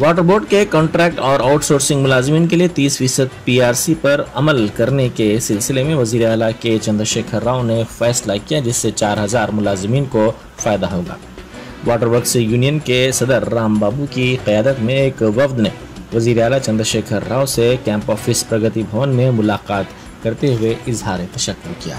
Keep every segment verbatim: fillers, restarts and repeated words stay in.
Water board के contract और outsourcing मुलाजमीन के लिए तीस फीसद पी आर सी पर अमल करने के सिलसिले में वजीर आला के चंद्रशेखर राव ने फैसला किया, जिससे चार हजार मुलाजमीन को फायदा होगा। वाटर वर्क्स यूनियन के सदर राम बाबू की क़यादत में एक वफ्द ने वजीर आला चंद्रशेखर राव से कैंप ऑफिस प्रगति भवन में मुलाकात करते हुए इजहार तशक्कुर किया।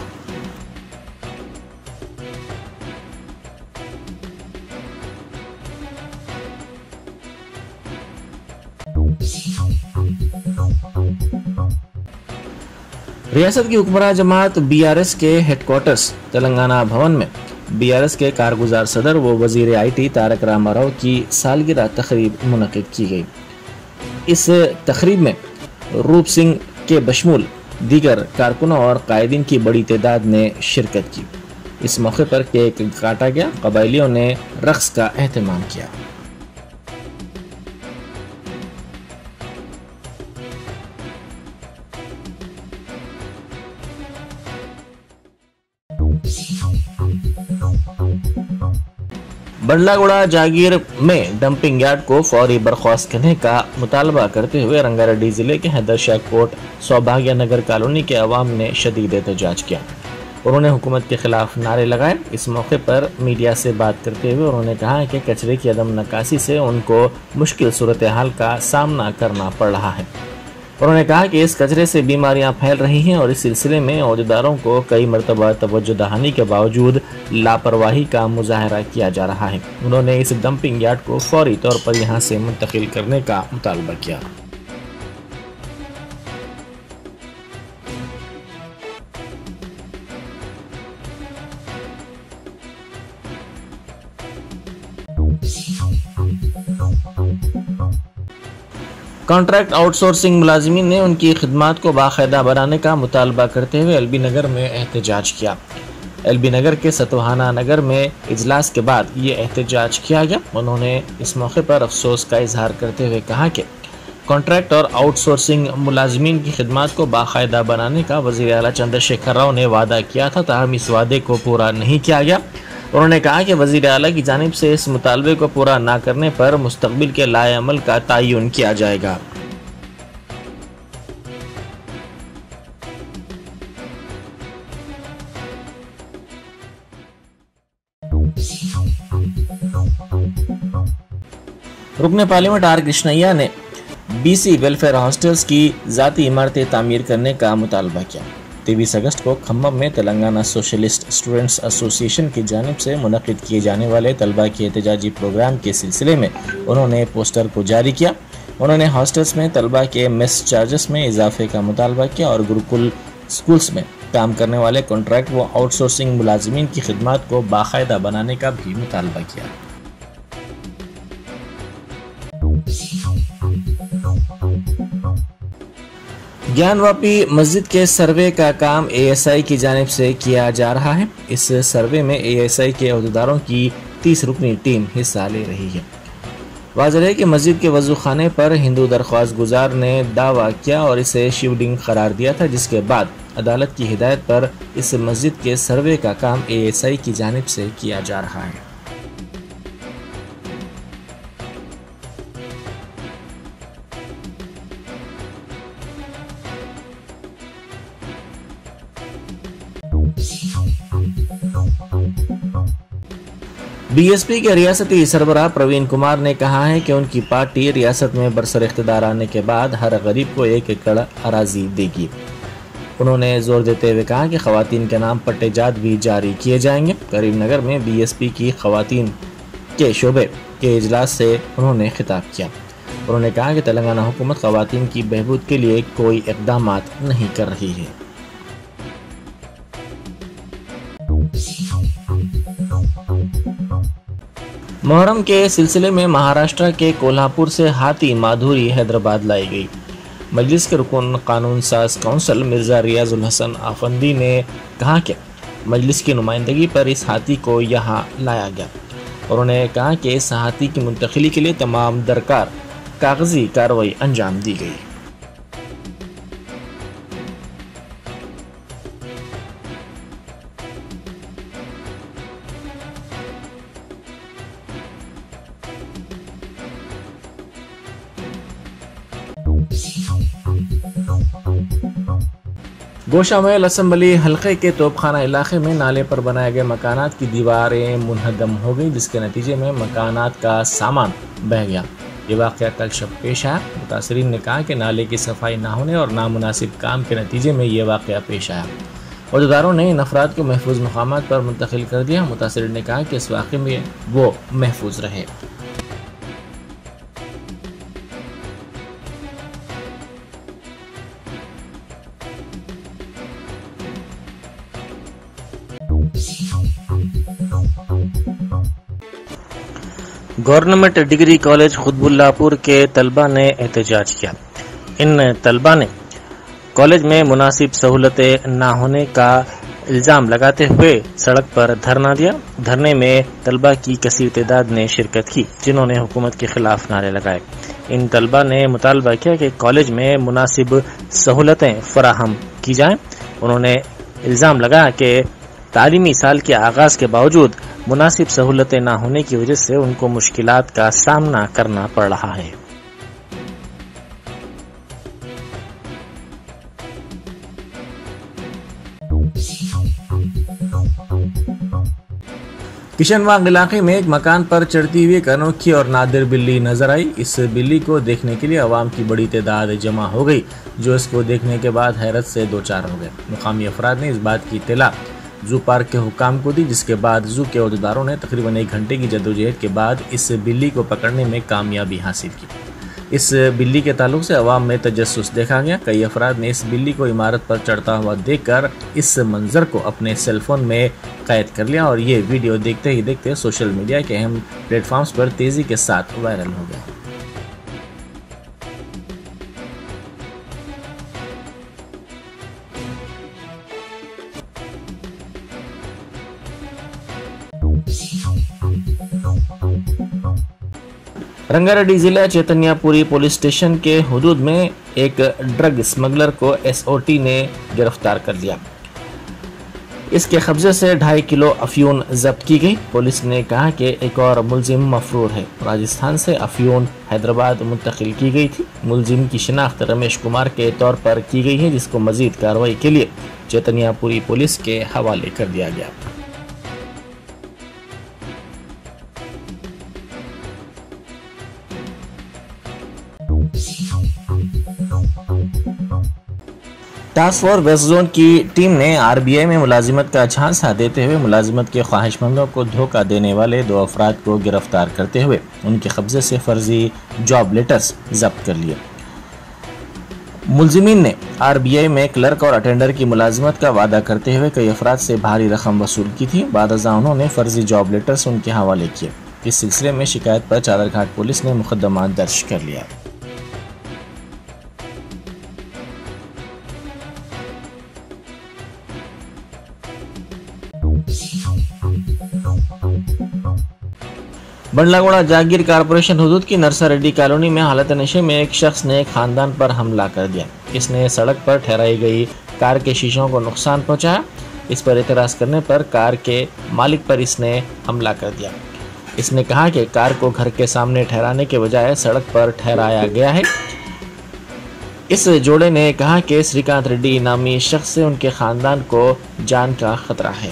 रियासत की हुक्मरान जमात बी आर एस के हेडक्वार्टर्स तेलंगाना भवन में बी आर एस के कारगुजार सदर व वजीर आई टी तारक रामाराव की सालगिरह तकरीब मुनक़िद की गई। इस तकरीब में रूप सिंह के बशमूल दीगर कारकुनों और कायदीन की बड़ी तादाद ने शिरकत की। इस मौके पर केक काटा गया, कबायलियों ने रक्स का एहतमाम किया। बंडलागुड़ा जागीर में डंपिंग यार्ड को फौरी बर्खास्त करने का मुतालबा करते हुए रंगारेड्डी जिले के हैदरशाह कोट सौभाग्य नगर कॉलोनी के अवाम ने शदीद एहतजाज किया। उन्होंने हुकूमत के खिलाफ नारे लगाए। इस मौके पर मीडिया से बात करते हुए उन्होंने कहा कि कचरे की अदम नकासी से उनको मुश्किल सूरत हाल का सामना करना पड़ रहा है। उन्होंने कहा कि इस कचरे से बीमारियां फैल रही हैं और इस सिलसिले में अहदेदारों को कई मरतबा तवज्जो दहानी के बावजूद लापरवाही का मुजाहरा किया जा रहा है। उन्होंने इस डंपिंग यार्ड को फौरी तौर पर यहां से मुंतकिल करने का मुतालबा किया। कॉन्ट्रैक्ट आउटसोर्सिंग मुलाजमीन ने उनकी खिदमात को बाकायदा बनाने का मुतालबा करते हुए एल बी नगर में एहतजाज किया। एल बी नगर के सतवाहाना नगर में इजलास के बाद ये एहतजाज किया गया। उन्होंने इस मौके पर अफसोस का इजहार करते हुए कहा कि कॉन्ट्रैक्ट और आउटसोर्सिंग मुलाजमीन की खिदमात को बाकायदा बनाने का वज़ीर आला चंद्रशेखर राव ने वादा किया था, ताहम इस वादे को पूरा नहीं किया गया। उन्होंने कहा कि वज़ीर आला की जानिब से इस मुतालबे को पूरा ना करने पर मुस्तक़बिल के लाए अमल का तयन किया जाएगा। रुकने पार्लियामेंट आर कृष्णैया ने बी सी वेलफेयर हॉस्टल्स की ज़ाती इमारतें तामीर करने का मुतालबा किया। तेईस अगस्त को खम्मम में तेलंगाना सोशलिस्ट स्टूडेंट्स एसोसिएशन की जानिब से मुनक़िद किए जाने वाले तलबा के एहतजाजी प्रोग्राम के सिलसिले में उन्होंने पोस्टर को जारी किया। उन्होंने हॉस्टल्स में तलबा के मेस चार्जेस में इजाफे का मुतालबा किया और गुरुकुल स्कूल्स में काम करने वाले कॉन्ट्रैक्ट व आउटसोर्सिंग मुलाजमीन की खिदमात को बाकायदा बनाने का भी मुतालबा किया। ज्ञानवापी मस्जिद के सर्वे का काम ए एस आई की जानिब से किया जा रहा है। इस सर्वे में ए एस आई के अहदेदारों की तीस रुकनी टीम हिस्सा ले रही है। वाज़ेह है कि मस्जिद के वज़ू खाने पर हिंदू दरख्वास्त गुजार ने दावा किया और इसे शिवलिंग करार दिया था, जिसके बाद अदालत की हिदायत पर इस मस्जिद के सर्वे का काम ए एस आई की जानिब से किया जा रहा है। बी एस पी के रियासती सरबराह प्रवीण कुमार ने कहा है कि उनकी पार्टी रियासत में बरसर इख्तिदार आने के बाद हर गरीब को एक एकड़ अराजी देगी। उन्होंने जोर देते हुए कहा कि खवातीन के नाम पट्टेजात भी जारी किए जाएंगे। करीमनगर में बी एस पी की खवातीन के शोबे के इजलास से उन्होंने खिताब किया। उन्होंने कहा कि तेलंगाना हुकूमत खवातीन की बहबूद के लिए कोई इक़दामात नहीं कर रही है। मुहर्रम के सिलसिले में महाराष्ट्र के कोल्हापुर से हाथी माधुरी हैदराबाद लाई गई। मजलिस के रुकन कानून साज काउंसिल मिर्ज़ा रियाजुल हसन आफंदी ने कहा कि मजलिस की नुमाइंदगी पर इस हाथी को यहाँ लाया गया। उन्होंने कहा कि इस हाथी की मुंतकिली के लिए तमाम दरकार कागजी कार्रवाई अंजाम दी गई। गोशामेल असम्बली हल्के के तोपखाना इलाके में नाले पर बनाए गए मकानात की दीवारें मुनहदम हो गई, जिसके नतीजे में मकानात का सामान बह गया। ये वाक़या कल शब पेश आया। मुतासरीन ने कहा कि नाले की सफाई ना होने और नामुनासिब काम के नतीजे में ये वाक़या पेश आया। औहदेदारों ने इन अफराद को महफूज मकामात पर मुंतकिल कर दिया। मुतासरीन ने कहा कि इस वाक़े में वो महफूज रहे। गवर्नमेंट डिग्री कॉलेज खुतबुल्लापुर के तलबा ने एहतजाज किया। इन तलबा ने कॉलेज में मुनासिब सहूलतें ना होने का इल्ज़ाम लगाते हुए सड़क पर धरना दिया। धरने में तलबा की कसीर तादाद ने शिरकत की, जिन्होंने हुकूमत के खिलाफ नारे लगाए। इन तलबा ने मुतालबा किया कि कॉलेज में मुनासिब सहूलतें फराहम की जाएं। उन्होंने इल्ज़ाम लगाया कि तालीमी साल के आगाज़ के बावजूद मुनासिब सहूलतें ना होने की वजह से उनको मुश्किलात का सामना करना पड़ रहा है। किशनबाग इलाके में एक मकान पर चढ़ती हुई एक अनोखी और नादिर बिल्ली नजर आई। इस बिल्ली को देखने के लिए अवाम की बड़ी तादाद जमा हो गई, जो इसको देखने के बाद हैरत से दो चार हो गए। मुकामी अफराद ने इस बात की इत्तला जू पार्क के हुक्काम को दी, जिसके बाद जू के अहदेदारों ने तकरीबन एक घंटे की जद्दोजहद के बाद इस बिल्ली को पकड़ने में कामयाबी हासिल की। इस बिल्ली के ताल्लुक से अवाम में तजस्सुस देखा गया। कई अफराद ने इस बिल्ली को इमारत पर चढ़ता हुआ देखकर इस मंजर को अपने सेलफोन में कैद कर लिया और ये वीडियो देखते ही देखते सोशल मीडिया के अहम प्लेटफॉर्म्स पर तेजी के साथ वायरल हो गया। रंगारेड्डी जिला चैतन्यपुरी पुलिस स्टेशन के हुदूद में एक ड्रग स्मगलर को एस ओ टी ने गिरफ्तार कर लिया। इसके कब्जे से ढाई किलो अफयून जब्त की गई। पुलिस ने कहा कि एक और मुलजिम मफरूर है। राजस्थान से अफयून हैदराबाद मुंतकिल की गई थी। मुलजिम की शिनाख्त रमेश कुमार के तौर पर की गई है, जिसको मजीद कार्रवाई के लिए चैतन्यपुरी पुलिस के हवाले कर दिया गया। टास्क फोर्स वेस्ट जोन की टीम ने आर बी आई में मुलाजिमत का झांसा देते हुए मुलाजिमत के ख्वाहिशमंदों को धोखा देने वाले दो अफराद को गिरफ्तार करते हुए उनके कब्जे से फर्जी जॉब लेटर्स जब्त कर लिए। मुलजिमीन ने आर बी आई में क्लर्क और अटेंडर की मुलाजिमत का वादा करते हुए कई अफराद से भारी रकम वसूल की थी। बादशाह उन्होंने फर्जी जॉब लेटर्स उनके हवाले किए। इस सिलसिले में शिकायत पर चादरघाट पुलिस ने मुकदमा दर्ज कर लिया। बंडलागोड़ा जागीर कारपोरेशन हुदूद की नरसारेड्डी कॉलोनी में हालत नशे में एक शख्स ने एक खानदान पर हमला कर दिया। इसने सड़क पर ठहराई गई कार के शीशों को नुकसान पहुंचाया। इस पर एतराज करने पर कार के मालिक पर इसने हमला कर दिया। इसने कहा कि कार को घर के सामने ठहराने के बजाय सड़क पर ठहराया गया है। इस जोड़े ने कहा कि श्रीकांत रेड्डी नामी शख्स से उनके खानदान को जान का खतरा है।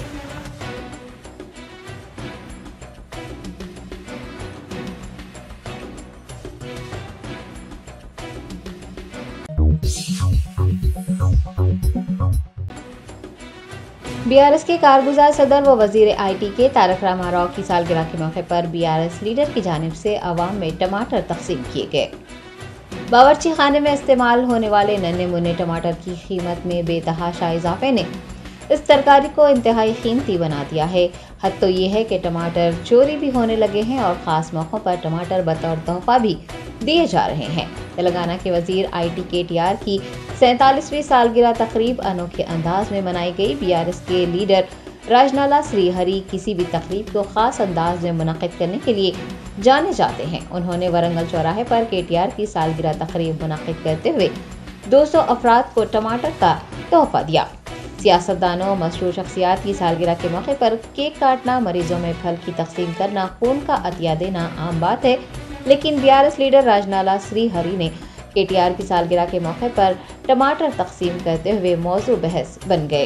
बीआरएस के कारगुजार सदर व वजीर आईटी के तारक रामाराव की सालगिरह के मौके पर बीआरएस लीडर की जानिब से आवाम में टमाटर तकसीम किए गए। बावर्ची खाने में इस्तेमाल होने वाले नन्हे मुन्ने टमाटर की कीमत में बेतहाशा इजाफे ने इस तरकारी को इंतहाई कीमती बना दिया है। हद तो ये है कि टमाटर चोरी भी होने लगे हैं और ख़ास मौक़ों पर टमाटर बतौर तोहफा भी दिए जा रहे हैं। तेलंगाना के वजीर आईटी के टी आर की सैंतालीसवीं सालगिरह तकरीब अनोखे अंदाज में मनाई गई। बीआरएस के लीडर राजनाला श्रीहरी किसी भी तकरीब को ख़ास अंदाज में मुनक़िद करने के लिए जाने जाते हैं। उन्होंने वरंगल चौराहे पर के टी आर की सालगिरह तकरीब मुनक़िद करते हुए दो सौ अफराद को टमाटर का तोहफा दिया। सियासतदानों मशहूर शख्सियात की सालगिरह के मौके पर केक काटना, मरीजों में फल की तकसीम करना, खून का अतिया देना आम बात है, लेकिन बीआरएस लीडर राजनाला श्रीहरी ने के टी आर की सालगिरह के मौके पर टमाटर तकसीम करते हुए मौजू बहस बन गए।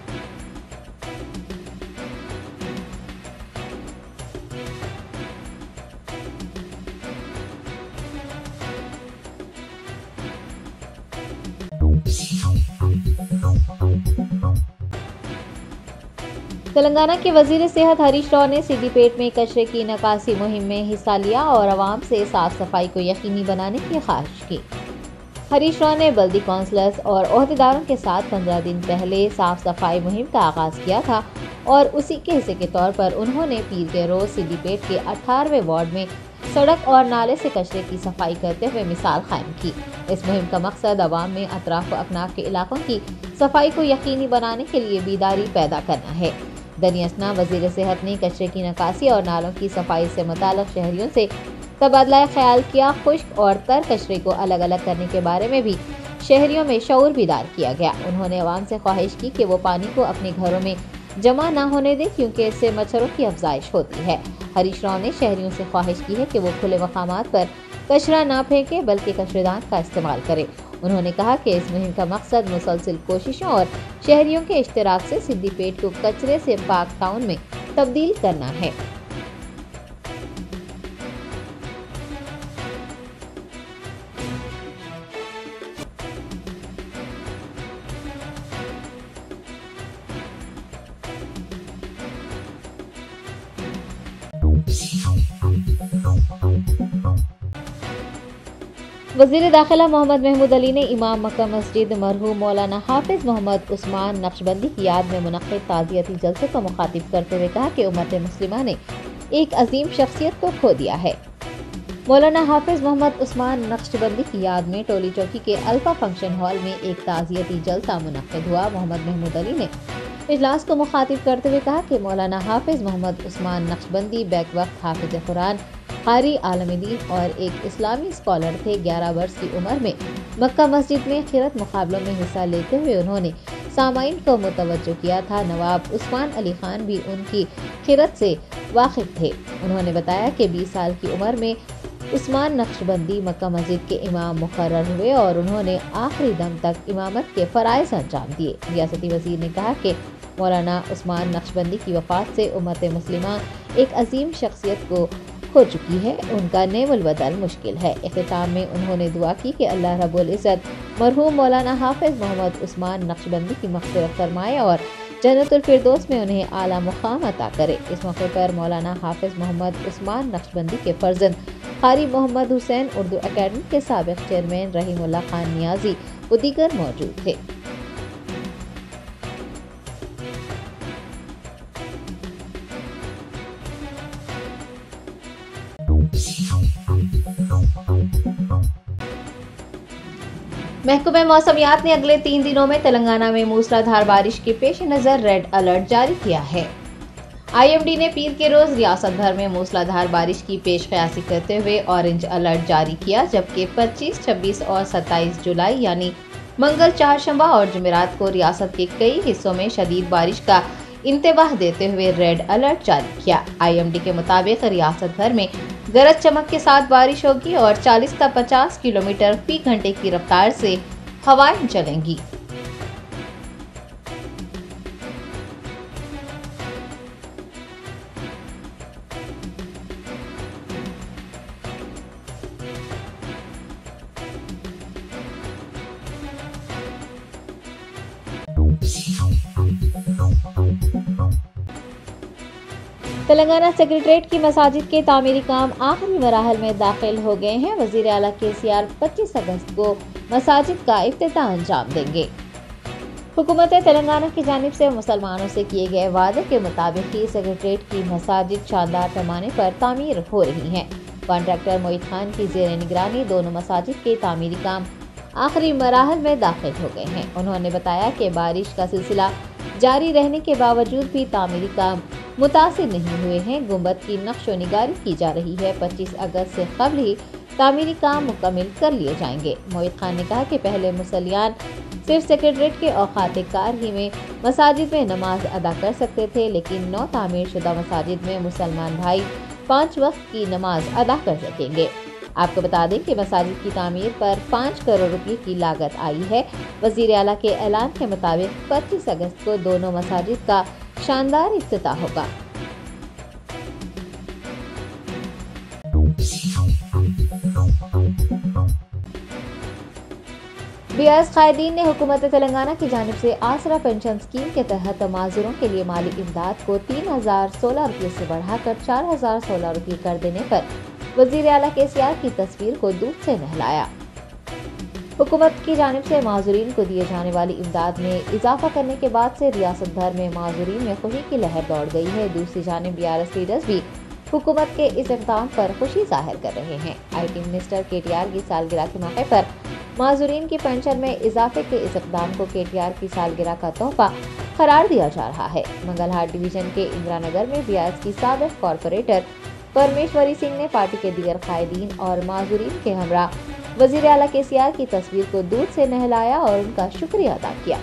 तेलंगाना के वजीर सेहत हरीश राव ने सिद्दीपेट में कचरे की निकासी मुहिम में हिस्सा लिया और आवाम से साफ सफाई को यकीनी बनाने की ख्वाहिश की। हरीश राव ने बल्दी काउंसलर्स और ओहदेदारों के साथ पंद्रह दिन पहले साफ सफाई मुहिम का आगाज किया था और उसी के हिस्से के तौर पर उन्होंने पीर के रोज सिद्दीपेट के अठारहवें वार्ड में सड़क और नाले से कचरे की सफाई करते हुए मिसाल कायम की। इस मुहिम का मकसद आवाम में अतराफ व अकनाफ के इलाकों की सफाई को यकीनी बनाने के लिए बेदारी पैदा करना है। दनियासना वजीर सेहत ने कचरे की निकासी और नालों की सफाई से मुताल्लिक शहरियों से तबादला ख्याल किया। खुश्क और तर कचरे को अलग अलग करने के बारे में भी शहरियों में शऊर बेदार किया गया। उन्होंने अवाम से ख्वाहिश की कि वो पानी को अपने घरों में जमा न होने दें क्योंकि इससे मच्छरों की अफजाइश होती है। हरीश राव ने शहरियों से ख्वाहिश की है कि वो खुले मकामात पर कचरा न फेंके बल्कि कचरेदान का इस्तेमाल करें। उन्होंने कहा कि इस मुहिम का मकसद मुसलसिल कोशिशों और शहरियों के इश्तिराक से सिद्दीपेट को कचरे से पाक टाउन में तब्दील करना है। वज़ीर दाखिला मोहम्मद महमूद अली ने इमाम मक्का मस्जिद मरहूम मौलाना हाफिज मोहम्मद उस्मान नक्शबंदी की याद में मुनक्किद ताज़ियती जलसे को मुखातिब करते हुए कहा कि उम्मत मुस्लिमा ने एक अजीम शख्सियत को खो दिया है। मौलाना हाफिज मोहम्मद उस्मान नक्शबंदी की याद में टोली चौकी के अल्फा फंक्शन हॉल में एक ताज़ियती जलसा मुनक्किद हुआ। मोहम्मद महमूद अली ने इजलास को मुखातिब करते हुए कहा कि मौलाना हाफिज मोहम्मद उस्मान नक्शबंदी बैक वक्त हाफिज कुरान, कारी आलम दीन और एक इस्लामी स्कॉलर थे। ग्यारह वर्ष की उम्र में मक्का मस्जिद में खिरत मुकाबलों में हिस्सा लेते हुए उन्होंने सामाईन को मुतवज्जो किया था। नवाब उस्मान अली खान भी उनकी खिरत से वाकिफ थे। उन्होंने बताया कि बीस साल की उम्र में उस्मान नक्शबंदी मक्का मस्जिद के इमाम मुकर्रर हुए और उन्होंने आखिरी दम तक इमामत के फ़राइज़ अंजाम दिए। रियासती वज़ीर ने कहा कि मौलाना उस्मान नक्शबंदी की वफ़ात से उम्मत मुस्लिमा एक अजीम शख्सियत को हो चुकी है। उनका नेवल बदल मुश्किल है। इख्तिताम में उन्होंने दुआ की कि अल्लाह रब्बुल इज़्ज़त मरहूम मौलाना हाफिज मोहम्मद उस्मान नक्शबंदी की मग़फ़िरत फरमाए और जन्नतुल फिरदौस में उन्हें आला मुकाम अता करे। इस मौके पर मौलाना हाफिज मोहम्मद उस्मान नक्शबंदी के फर्जंद कारी मोहम्मद हुसैन, उर्दू अकेडमी के साबिक़ चेयरमैन रहीमुल्लाह खान नियाजी व दीगर मौजूद थे। महकमे मौसमियात ने अगले तीन दिनों में तेलंगाना में मूसलाधार बारिश के पेश नज़र रेड अलर्ट जारी किया है। आई एम डी ने पीर के रोज रियासत भर में मूसलाधार बारिश की पेश क़यासी करते हुए ऑरेंज अलर्ट जारी किया, जबकि पच्चीस, छब्बीस और सत्ताईस जुलाई यानी मंगल, चारशंबा और जुमेरात को रियासत के कई हिस्सों में शदीद बारिश का इंतबाह देते हुए रेड अलर्ट जारी किया। आई एम डी के मुताबिक रियासत भर में गरज चमक के साथ बारिश होगी और चालीस से पचास किलोमीटर फी घंटे की रफ्तार से हवाएं चलेंगी। तेलंगाना सेक्रेटरीट की मसाजिद के तामीरी काम आखिरी मराहल में दाखिल हो गए हैं। वज़ीर आला के सी आर पच्चीस अगस्त को मसाजिद का इफ्तिताह अंजाम देंगे। हुकूमत तेलंगाना की जानिब से मुसलमानों से किए गए वादे के मुताबिक ही सेक्रेटरीट की मसाजिद शानदार पैमाने पर तामीर हो रही हैं। कॉन्ट्रैक्टर मोहित खान की ज़ेर निगरानी दोनों मसाजिद के तामीरी काम आखिरी मराहल में दाखिल हो गए हैं। उन्होंने बताया कि बारिश का सिलसिला जारी रहने के बावजूद भी तामीरी काम मुतासिर नहीं हुए हैं। गुंबद की नक्शो निगारी की जा रही है। पच्चीस अगस्त से कबल ही तामीरी काम मुकम्मल कर लिए जाएंगे। मोहित खान ने कहा कि पहले मुसलियान सिर्फ सेक्रेटरीट के औकात कार ही में मसाजिद में नमाज अदा कर सकते थे, लेकिन नौ तामीर शुदा मसाजिद में मुसलमान भाई पाँच वक्त की नमाज अदा कर सकेंगे। आपको बता दें कि मसाजिद की तामीर पर पाँच करोड़ रुपए की लागत आई है। वजीर आला के ऐलान के मुताबिक पच्चीस अगस्त को दोनों मसाजिद का शानदार इफ्तिताह होगा। बीआरएस कायदीन ने हुकूमत तेलंगाना की जानिब से आसरा पेंशन स्कीम के तहत माजूरों के लिए माली इमदाद को तीन हजार सोलह रुपये से बढ़ाकर चार हजार सोलह रुपये कर देने पर वजीर आला केसीआर की तस्वीर को दूध से नहलाया। हुकूमत की जानिब से माजूरीन को दिए जाने वाली इमदाद में इजाफा करने के बाद से रियासत भर में माजूरीन में खुशी की लहर दौड़ गई है। दूसरी जानिब बीआरएस लीडर्स भी हुकूमत के इस इक़दाम पर खुशी जाहिर कर रहे हैं। आईटी मिनिस्टर केटीआर की सालगिरह के मौके पर माजूरीन की पेंशन में इजाफे के इस इक़दाम को केटीआर की सालगिरह का तोहफा करार दिया जा रहा है। मंगलहार डिवीजन के इंदिरा नगर में बीआरएस की साबिक़ कॉरपोरेटर परमेश्वरी सिंह ने पार्टी के दीगर कायदीन और माजूरीन के हमरा वजीर आला केसीआर की तस्वीर को दूध से नहलाया और उनका शुक्रिया अदा किया।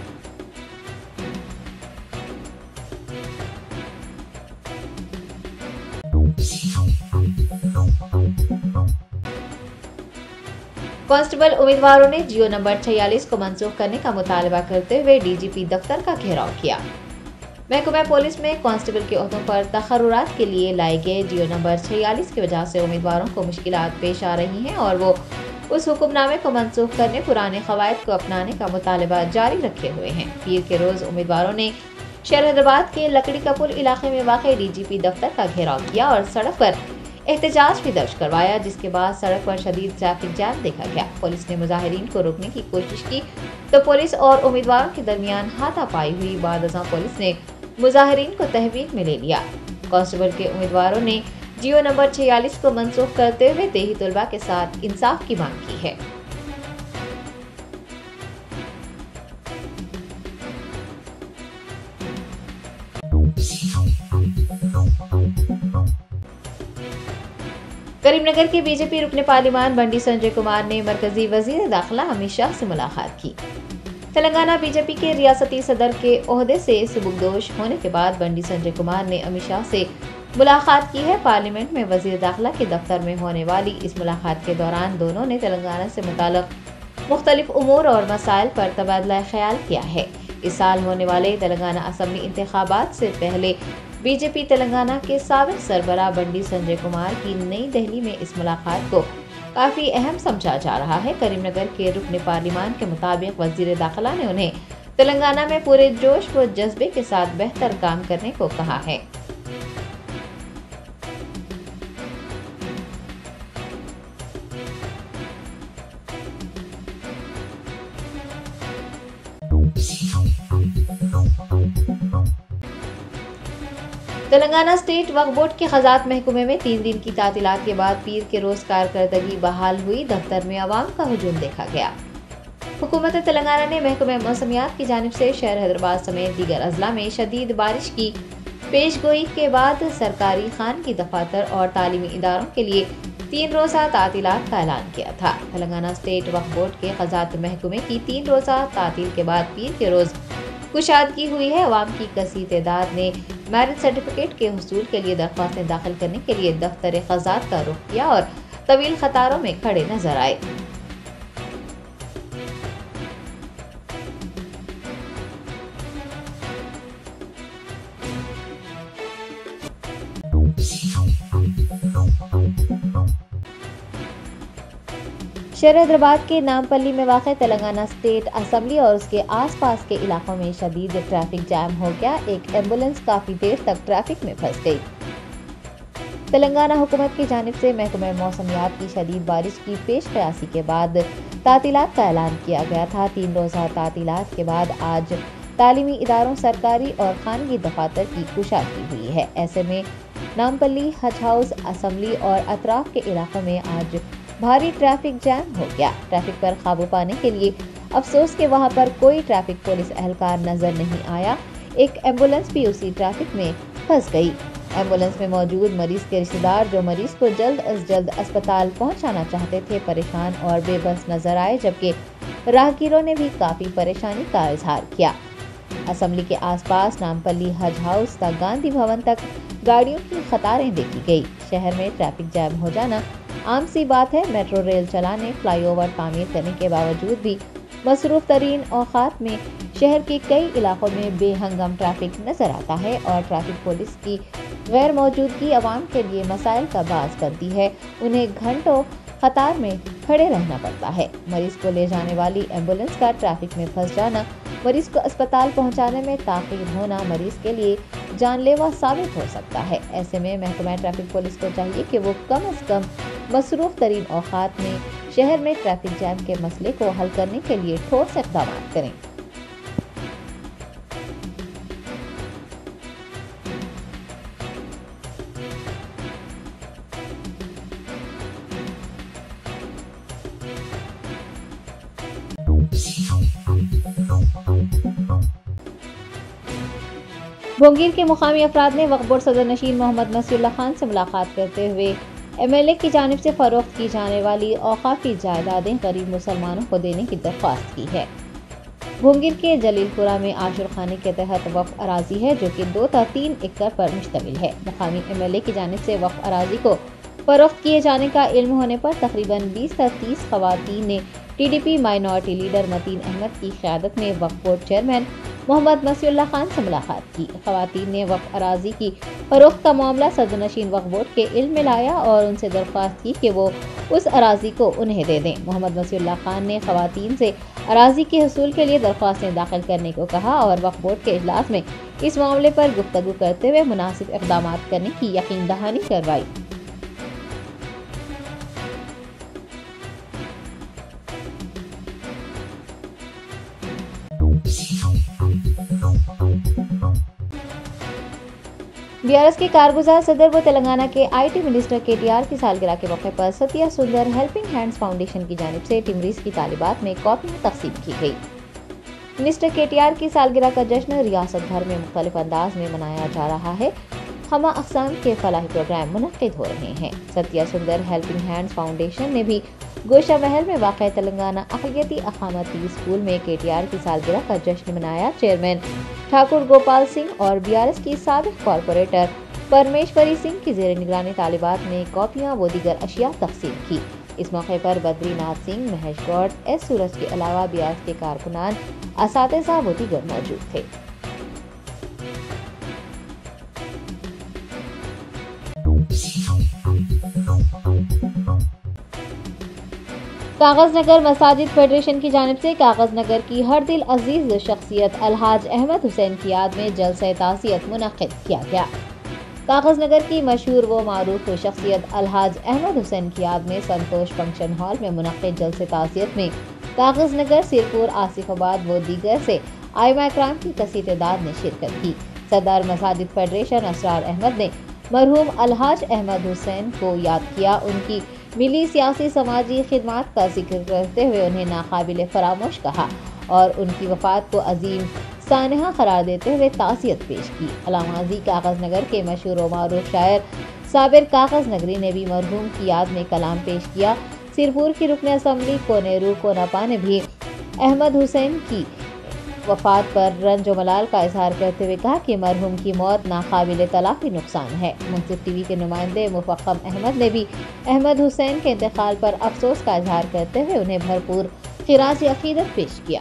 कांस्टेबल उम्मीदवारों ने जियो नंबर छियालीस को मंसूख करने का मुतालबा करते हुए डीजीपी दफ्तर का घेराव किया। महकमा पुलिस में कांस्टेबल के ओहदों पर तखर्रुरात के लिए लाए गए जियो नंबर छियालीस की वजह से उम्मीदवारों को मुश्किलात पेश आ रही हैं और वो उस हुक्मनामे को मंसूख करने पुराने कवायद को अपनाने का मुतालबा जारी रखे हुए हैं। पीर के रोज उम्मीदवारों ने शहर हैदराबाद के लकड़ी का पुल इलाके में वाक़ई डीजीपी दफ्तर का घेराव किया और सड़क पर एहतजाज भी दर्ज करवाया, जिसके बाद सड़क पर शदीद ट्रैफिक जाम देखा गया। पुलिस ने मुजाहिरीन को रोकने की कोशिश की तो पुलिस और उम्मीदवारों के दरमियान हाथापाई हुई। बाद अज़ां पुलिस ने मुजाहिरीन को तहवील में ले लिया। कांस्टेबल के उम्मीदवारों ने जियो नंबर छियालीस को मंसूख करते हुए देही तलबा के साथ इंसाफ की मांग की है। करीमनगर के बीजेपी रुकने पार्लिमान बंडी संजय कुमार ने मरकजी वजीर दाखिला अमित शाह से मुलाकात की। तेलंगाना बीजेपी के रियासती सदर के ओहदे से सुबुकदोश होने के बाद बंडी संजय कुमार ने अमित शाह से मुलाकात की है। पार्लियामेंट में वजीर दाखिला के दफ्तर में होने वाली इस मुलाकात के दौरान दोनों ने तेलंगाना से मुताल्लिक़ मुख्तलिफ उमूर और मसाइल पर तबादला ख्याल किया है। इस साल होने वाले तेलंगाना असम्बली इंतखाबात से पहले बीजेपी तेलंगाना के साबिक़ सरबराह बंडी संजय कुमार की नई दिल्ली में इस मुलाकात को काफ़ी अहम समझा जा रहा है। करीमनगर के रुकने पार्लिमान के मुताबिक वजीर दाखिला ने उन्हें तेलंगाना में पूरे जोश व जज्बे के साथ बेहतर काम करने को कहा है। तेलंगाना स्टेट वक्फ बोर्ड के खजात महकमे में तीन दिन की तातीलात के बाद पीर के रोज कारकर्दगी बहाल हुई। दफ्तर में अवाम का हुजूम देखा गया। हुकूमत तेलंगाना ने महकमे मौसमियात की जानिब से शहर हैदराबाद समेत दीगर अजला में शदीद बारिश की पेशगोई के बाद सरकारी खानगी दफातर और तालीमी इदारों के लिए तीन रोज़ा तातीलात का ऐलान किया था। तेलंगाना स्टेट वक्फ बोर्ड के खजात महकमे की तीन रोज़ा तातील के बाद पीर के रोज कुशादगी हुई है। अवाम की कसी तादाद ने मैरिज सर्टिफिकेट के हुसूल के लिए दरख्वास्तें दाखिल करने के लिए दफ्तर खजात का रुख किया और तवील कतारों में खड़े नजर आए। शहर हैदराबाद के नामपल्ली में वाक़ तेलंगाना स्टेट असम्बली और उसके आसपास के इलाकों में शदीद ट्रैफिक जैम हो गया। एक एम्बुलेंस काफ़ी देर तक ट्रैफिक में फंस गई। तेलंगाना हुकूमत की जानिब से महकमा मौसमियात की शदीद बारिश की पेश कयासी के बाद तातीलात का ऐलान किया गया था। तीन रोज़ा तातीलात के बाद आज तालीमी इदारों, सरकारी और खानगी दफातर की कुशादगी हुई है। ऐसे में नामपल्ली, हज हाउस, असम्बली और अतराफ के इलाकों में आज भारी ट्रैफिक जैम हो गया। ट्रैफिक पर काबू पाने के लिए अफसोस के वहां पर कोई ट्रैफिक पुलिस एहलकार नजर नहीं आया। एक एम्बुलेंस भी उसी ट्रैफिक में फंस गई। एम्बुलेंस में मौजूद मरीज के रिश्तेदार जो मरीज को जल्द अज जल्द अस्पताल पहुंचाना चाहते थे, परेशान और बेबस नजर आए, जबकि राहगीरों ने भी काफी परेशानी का इजहार किया। असम्बली के आसपास नामपल्ली, हज हाउस तक गांधी भवन तक गाड़ियों की कतारें देखी गई। शहर में ट्रैफिक जैम हो जाना आम सी बात है, मेट्रो रेल चलाने, फ्लाईओवर तामीर करने के बावजूद भी मसरूफ तरीन औकात में शहर के कई इलाकों में बेहंगम ट्रैफिक नजर आता है और ट्रैफिक पुलिस की गैर मौजूदगी आवाम के लिए मसाइल का बास बनती है। उन्हें घंटों कतार में खड़े रहना पड़ता है। मरीज को ले जाने वाली एम्बुलेंस का ट्रैफिक में फंस जाना, मरीज को अस्पताल पहुंचाने में ताख़ीर होना मरीज के लिए जानलेवा साबित हो सकता है। ऐसे में महकमा ट्रैफिक पुलिस को चाहिए कि वो कम अज कम मसरूफ तरीन औकात में शहर में ट्रैफिक जैम के मसले को हल करने के लिए ठोस इक़दाम करें। भोंगीर के मुकामी अफराद ने वक्फ बोर्ड सदर नशीन मोहम्मद नसीरुल्लाह खान से मुलाकात करते हुए एम एल ए की जानिब से फरोख्त की जाने वाली औकाफी जायदादें गरीब मुसलमानों को देने की दरख्वास्त की है। भोंगीर के जलीलपुरा में आशुर खाने के तहत वक्फ अराजी है जो कि दो था तीन एकड़ पर मुश्तमिल है। मुकामी एम एल ए की जानिब से वक्फ अराजी को फरोख्त किए जाने का इल्म होने पर तकरीबन बीस से तीस खवातीन ने T D P minority leader Mateen Ahmed की क़यादत में वक्फ बोर्ड चेयरमैन मोहम्मद नसीरुल्लाह खान से मुलाकात की। खवातीन ने वक्फ अराजी की फरोख्त का मामला सदर नशीन वक्फ बोर्ड के इल्म में लाया और उनसे दरख्वास्त की कि वो उस अराजी को उन्हें दे दें। मोहम्मद नसीरुल्लाह खान ने खवातीन से अराजी के हसूल के लिए दरख्वास्तें दाखिल करने को कहा और वक्फ बोर्ड के इजलास में इस मामले पर गुफ्तगू करते हुए मुनासिब इक़दाम करने की यकीन दहानी करवाई। बीआरएस के कारगुजार सदर व तेलंगाना के आईटी मिनिस्टर केटीआर की सालगिरह के मौके पर सत्या सुंदर हेल्पिंग हैंड्स फाउंडेशन की जानिब से टिमरीज की तालिबात में कॉपियां तकसीम की गई। मिनिस्टर केटीआर की सालगिरह का जश्न रियासत भर में मुख्तलिफ अंदाज में मनाया जा रहा है। हमा अक़साम के फलाही प्रोग्राम मुनक़्क़िद हो रहे हैं। सत्या सुंदर हेल्पिंग हैंड्स फाउंडेशन ने भी गोशा महल में वाक़ तेलंगाना अक़लियती अक़ामती स्कूल में केटीआर की सालगिरह का जश्न मनाया। चेयरमैन ठाकुर गोपाल सिंह और बीआरएस की साबिक़ कॉरपोरेटर परमेश्वरी सिंह की ज़ेर निगरानी तालिबात में कॉपियाँ व दीगर अशिया तक़सीम की। इस मौके पर बद्रीनाथ सिंह, महेश गौड़, एस सूरज के अलावा बीआरएस के कारकुनान, असातिज़ा व दीगर मौजूद थे। कागज नगर मसाजिद फेडरेशन की जानिब से कागज नगर की हर दिल अजीज शख्सियत अलहाज अहमद हुसैन की याद में जलसा ताज़ियत मुनक़्क़िद किया गया। कागज नगर की मशहूर व मारूफ शख्सियत अलहाज अहमद हुसैन की याद में संतोष फंक्शन हॉल में मुनक़्क़िद जलसे ताज़ियत में कागज नगर, सिरपुर, आसिफाबाद व दीगर से आइमा इकराम की कसी तादाद ने शिरकत की। सदर मसाजिद फेडरेशन असरार अहमद ने मरहूम अलहाज अहमद हुसैन को याद किया। उनकी मिली सियासी समाजी खिदमात का जिक्र करते हुए उन्हें नाकाबिल फरामोश कहा और उनकी वफात को अजीम सानहा करार देते हुए ताज़ियत पेश की। अलामाजी कागज नगर के मशहूर व मारूफ शायर साबिर कागज नगरी ने भी मरहूम की याद में कलाम पेश किया। सिरपुर की रुकन असम्बली कोनेरू कोनपा ने भी अहमद हुसैन की वफात पर रंज व मलाल का इजहार करते हुए कहा कि मरहूम की मौत नाकाबिल तलाफी नुकसान है। मुंसिफ टीवी के नुमाइंदे मुफक्कम अहमद ने भी अहमद हुसैन के इंतकाल पर अफसोस का इजहार करते हुए उन्हें भरपूर खिराज अकीदत पेश किया।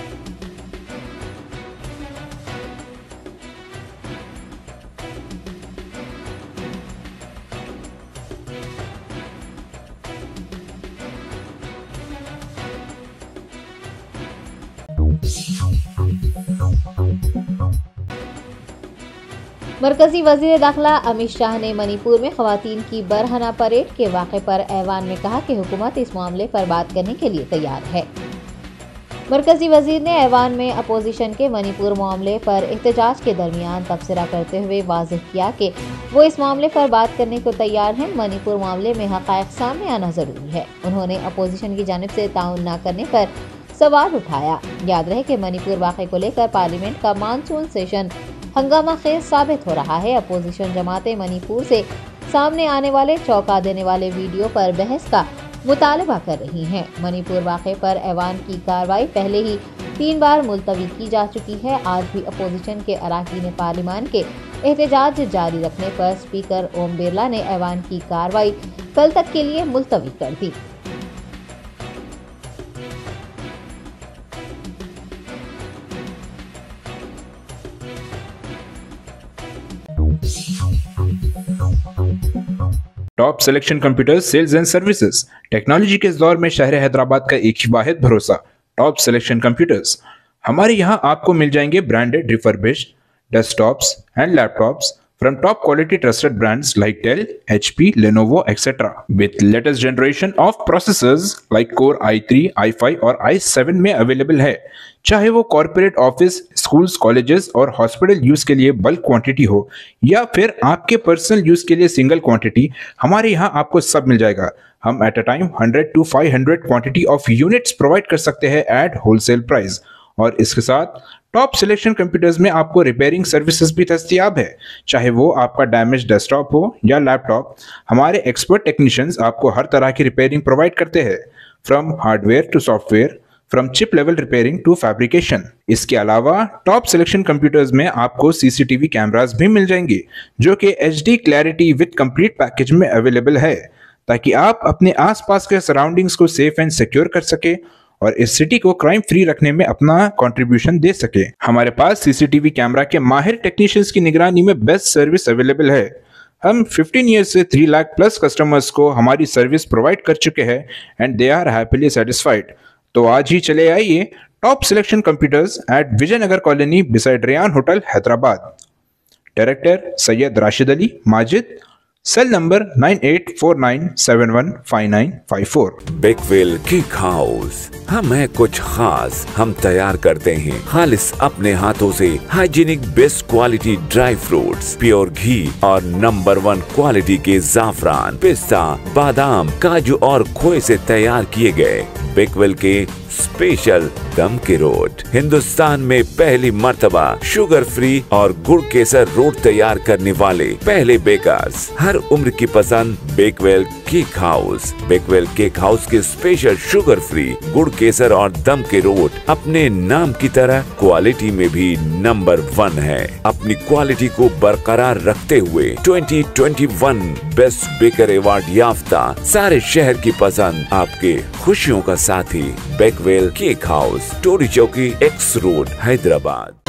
मरकजी वजीर दाखिला अमित शाह ने मणिपुर में खवातीन की बरहना परेड के वाक़े पर ऐवान में कहा कि हुकूमत इस मामले पर बात करने के लिए तैयार है। मरकजी वजीर ने ऐवान में अपोजिशन के मणिपुर मामले पर एहतजाज के दरमियान तबसरा करते हुए वाज़ेह किया कि वो इस मामले पर बात करने को तैयार हैं। मणिपुर मामले में हक़ाइक़ सामने आना ज़रूरी है। उन्होंने अपोजिशन की जानिब से ताउन न करने पर सवाल उठाया। याद रहे कि मणिपुर वाक़े को लेकर पार्लियामेंट का मानसून सेशन हंगामा खेज साबित हो रहा है। अपोजिशन जमातें मणिपुर से सामने आने वाले चौंका देने वाले वीडियो पर बहस का मुतालबा कर रही हैं। मणिपुर वाक़े पर ऐवान की कार्रवाई पहले ही तीन बार मुलतवी की जा चुकी है। आज भी अपोजिशन के अरकान पार्लियामान के एहतजाज जारी रखने पर स्पीकर ओम बिरला ने ऐवान की कार्रवाई कल तक के लिए मुलतवी कर दी। Top selection computers sales and services. Technology के इस दौर में शहर हैदराबाद का एक ही वाहिद भरोसा टॉप सिलेक्शन कंप्यूटर्स। हमारे यहाँ आपको मिल जाएंगे branded refurbished desktops and laptops from top quality trusted brands like Dell, H P, Lenovo, et cetera with latest generation of processors like Core i three, i five और i seven में available है। चाहे वो corporate office, schools, colleges और hospital use के लिए bulk quantity हो या फिर आपके पर्सनल यूज के लिए सिंगल क्वांटिटी, हमारे यहाँ आपको सब मिल जाएगा। हम at a time hundred to five hundred quantity of units provide कर सकते हैं एट होलसेल प्राइस। और इसके साथ टॉप सिलेक्शन कंप्यूटर्स में आपको रिपेयरिंग सर्विसेज भी दस्तयाब है। चाहे वो आपका डैमेज डेस्कटॉप हो या लैपटॉप, हमारे एक्सपर्ट टेक्नीशियंस आपको हर तरह की रिपेयरिंग प्रोवाइड करते हैं, from hardware to software, from chip level repairing to fabrication. इसके अलावा टॉप सिलेक्शन कंप्यूटर्स में आपको सीसीटीवी कैमरास भी मिल जाएंगे जो कि HD clarity with complete package में अवेलेबल है, ताकि आप अपने आसपास के सराउंडिंग्स को सेफ एंड सिक्योर कर सके और इस सिटी को क्राइम फ्री रखने में अपना कंट्रीब्यूशन दे सके। हमारे पास सीसीटीवी कैमरा के माहिर टेक्नीशियंस की निगरानी में बेस्ट सर्विस अवेलेबल है। हम फिफ्टीन ईयर्स से थ्री लाख प्लस कस्टमर्स को हमारी सर्विस प्रोवाइड कर चुके हैं and they are happily satisfied. तो आज ही चले आइए top selection computers at Vijayanagar colony beside Rayan hotel Hyderabad. Director Syed Rashid Ali Majid, cell number nine eight four nine seven one five nine five four. Bakewell cake house. हम है कुछ खास, हम तैयार करते हैं खालिस अपने हाथों से hygienic best quality dry fruits, pure ghee और नंबर वन क्वालिटी के जाफरान, पिस्ता, बादाम, काजू और खोए से तैयार किए गए बेकवेल के स्पेशल दम के रोट। हिंदुस्तान में पहली मर्तबा शुगर फ्री और गुड़ केसर रोट तैयार करने वाले पहले बेकर्स। हर उम्र की पसंद Bakewell cake house. Bakewell cake house के स्पेशल शुगर फ्री, गुड़ केसर और दम के रोट अपने नाम की तरह क्वालिटी में भी नंबर वन है। अपनी क्वालिटी को बरकरार रखते हुए twenty twenty one best baker award याफ्ता सारे शहर की पसंद, आपके खुशियों का साथी बेकवेल केक हाउस, टोरी चौकी, एक्स रोड, हैदराबाद।